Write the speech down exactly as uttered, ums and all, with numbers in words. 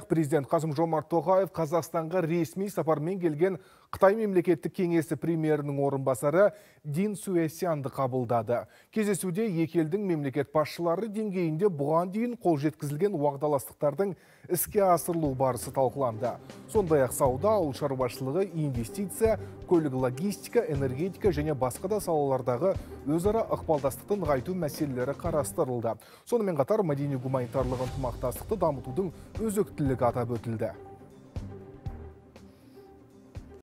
Президент Қасым-Жомарт Тоқаев Қазақстанға ресми сапармен келген Қытай мемлекеттік кеңесі премьерінің орынбасары Дин Суэсянды қабылдады. Кездесуде екі елдің мемлекет басшылары деңгейінде бұған дейін қол жеткізілген уағдаластықтардың іске асырылу барысы талқыланды. Сондай-ақ сауда, ауыл шаруашылығы, инвестиция, көлік логистика, энергетика және басқа да салалардағы өзара ықпалдастықты нығайту мәселелері қарастырылды. Сонымен қатар мәдени-гуманитарлық ынтымақтастықты дамытудың өзектілігі атап өтілді.